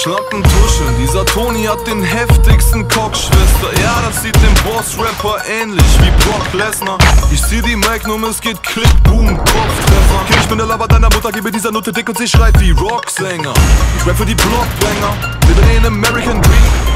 Schlampen tuscheln, dieser Toni hat den heftigsten Cockschwester. Ja, das sieht dem Boss-Rapper ähnlich wie Brock Lesnar. Ich zieh die Magnum, es geht Klick, Boom, Kopftreffer. Ich bin der Lover deiner Mutter, gebe dieser Nutte dick und sie schreit wie Rocksänger. Ich rap für die Blockbanger, wir drehen American Dream.